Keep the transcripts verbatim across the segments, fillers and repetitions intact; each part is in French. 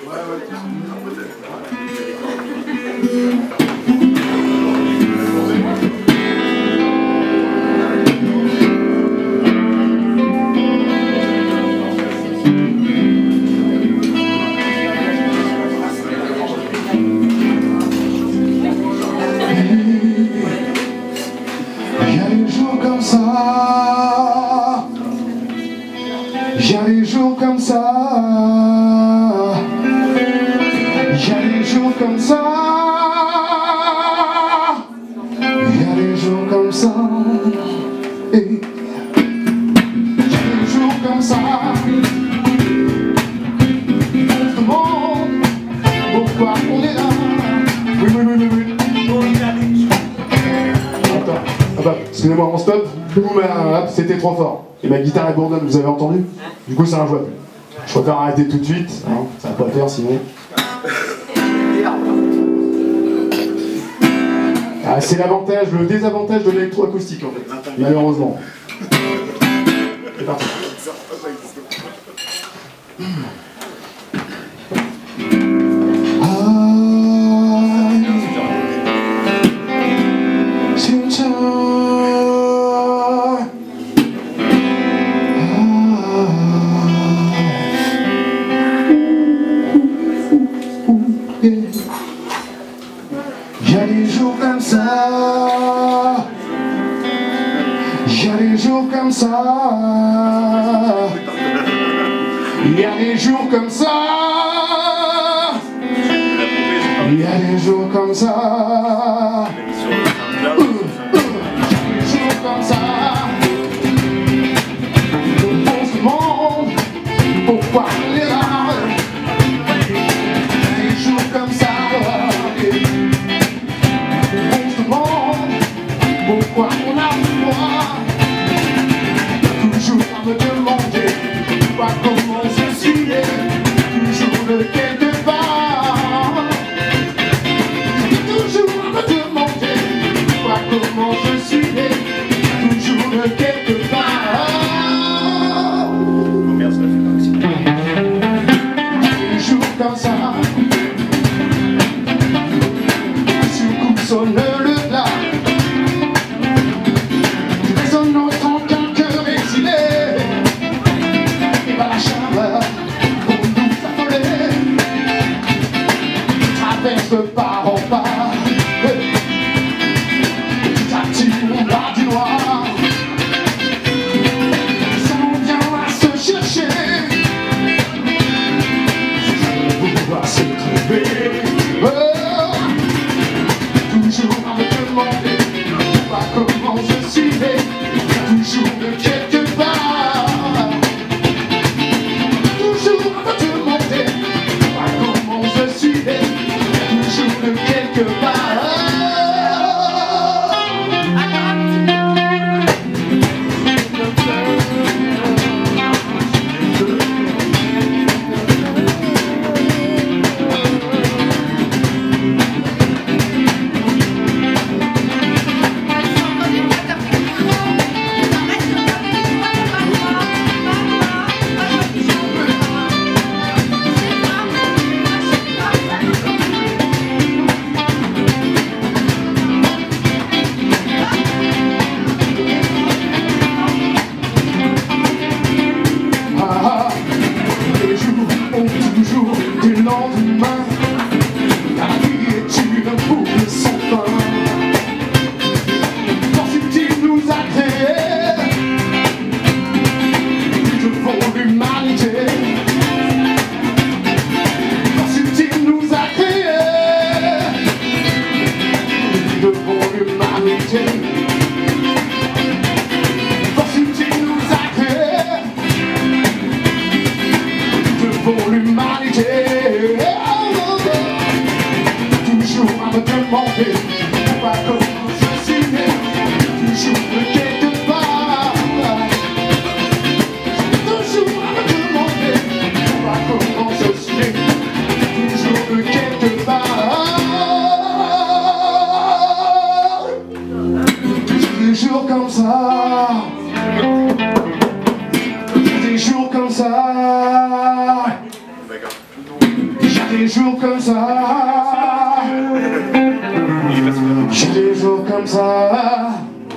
Il y a des jours comme ça, il y a des jours comme ça, il y a des jours comme ça, et il y a des jours comme ça. On se demande pourquoi on est là. Oui, oui, oui, oui, oui. Attends, ah bah, excusez-moi, on stop. C'était trop fort. Et ma guitare est bourdonne, vous avez entendu? Du coup, c'est injouable. Je préfère arrêter tout de suite, hein, ça va pas le faire sinon. Ah, c'est l'avantage, le désavantage de l'électroacoustique en fait, malheureusement. C'est parti. Il y a des jours comme ça, il y a des jours comme ça, il y a des jours comme ça, il y a des jours comme ça, il y a des jours comme ça, on se demande pourquoi on est là. Pourquoi on a froid? Toujours à me demander pourquoi, comment je suis né, toujours de quelque part. Toujours à me demander pourquoi, comment je suis né, toujours de quelque part. Toujours comme ça, sur coup sonne le plat. De part en part, petit à petit on va du noir, ça on vient à se chercher, on va se trouver, oh, toujours à me demander pas comment je suis né, toujours de quelque part, toujours à me demander pas comment je suis né, de quelque part. Toujours du lendemain, la vie est une boucle sans fin. Qu'ensuite-il nous a créés, nous devons l'humanité. Qu'ensuite-il nous a créés, nous devons l'humanité. Qu'ensuite-il nous a créés, pour l'humanité, toujours à me demander pourquoi, comment je suis né, toujours de quelque part, toujours à me demander pourquoi, comment je suis né, toujours de quelque part, des jours comme ça, des jours comme ça. jours comme ça. J'ai des jours comme ça.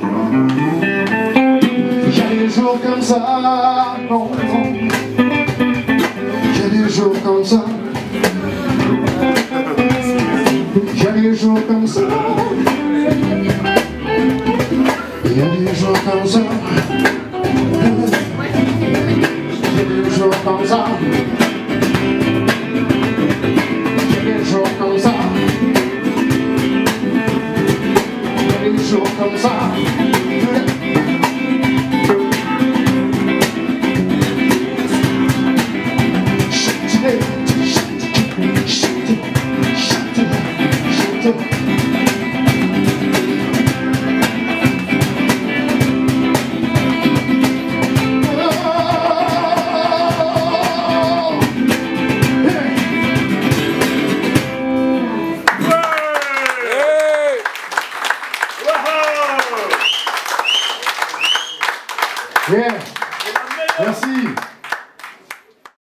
Il y a des jours comme ça. Non, non. Il y a des jours comme ça. Il y a des jours comme ça. Il y a des jours comme ça. Il y a des jours comme ça. Il y a des jours comme ça. Il y a des jours comme ça. Yeah. Merci.